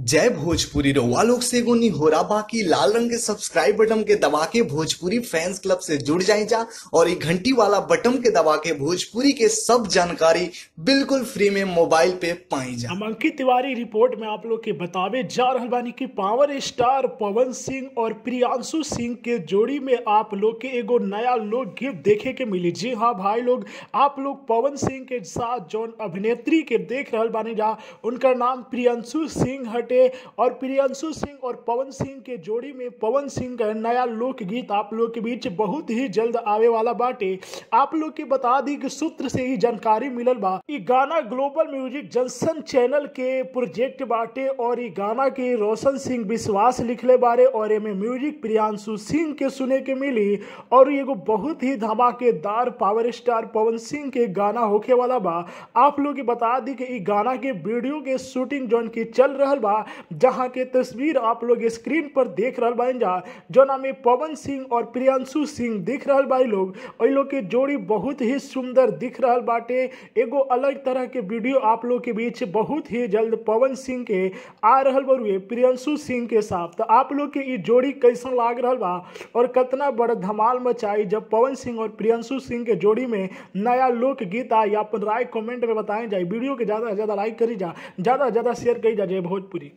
जय भोजपुरी रउआ लोग से एगो निहोरा बाकी लाल रंग के सब्सक्राइब बटन के दबा के भोजपुरी फैंस क्लब से जुड़ जाए जा और ये घंटी वाला बटन के दबा के भोजपुरी के सब जानकारी बिल्कुल फ्री में मोबाइल पे पाई जा। हम अंकित तिवारी रिपोर्ट में आप लोग के बतावे जा रहल बानी कि पावर स्टार पवन सिंह और प्रियांशु सिंह के जोड़ी में आप लोग के एगो नया लोकगीत देखे के मिली। जी हाँ भाई लोग, आप लोग पवन सिंह के साथ जौन अभिनेत्री के देख रहल बानी जा उनका नाम प्रियांशु सिंह हटे और प्रियांशु सिंह और पवन सिंह के जोड़ी में पवन सिंह का नया लोकगीत आप लोग के बीच बहुत ही जल्द आवे वाला बाटे। आप लोग के बता दी कि सूत्र से ही जानकारी मिलल बा ई गाना ग्लोबल म्यूजिक जंक्शन चैनल के प्रोजेक्ट बाटे और ई गाना के रोशन सिंह विश्वास लिखले बारे और एमे म्यूजिक प्रियांशु सिंह के सुने के मिली और एगो बहुत ही धमाकेदार पावर स्टार पवन सिंह के गाना होखे वाला बा। आप लोग के बता दी कि ई गाना के वीडियो के शूटिंग जौन की चल रहल बा, जहां के तस्वीर आप लोग स्क्रीन पर देख रहल बाइन जा, जौना में पवन सिंह और प्रियांशु सिंह दिख रहल बा। लोग और लोग के जोड़ी बहुत ही सुंदर दिख रहल बाटे। एगो अलग तरह के वीडियो आप लोग के बीच बहुत ही जल्द पवन सिंह के आ रहल बरुए प्रियांशु सिंह के साथ। तो आप लोग के ई जोड़ी कैसन लाग रहल बा और कितना बड़ा धमाल मचाई जब पवन सिंह और प्रियांशु सिंह के जोड़ी में नया लोकगीत आई। अपन राय कमेंट में बताएं जाए। वीडियो के ज्यादा से ज्यादा लाइक करी जा, ज्यादा से ज्यादा शेयर करी जा। जय भोजपुरी।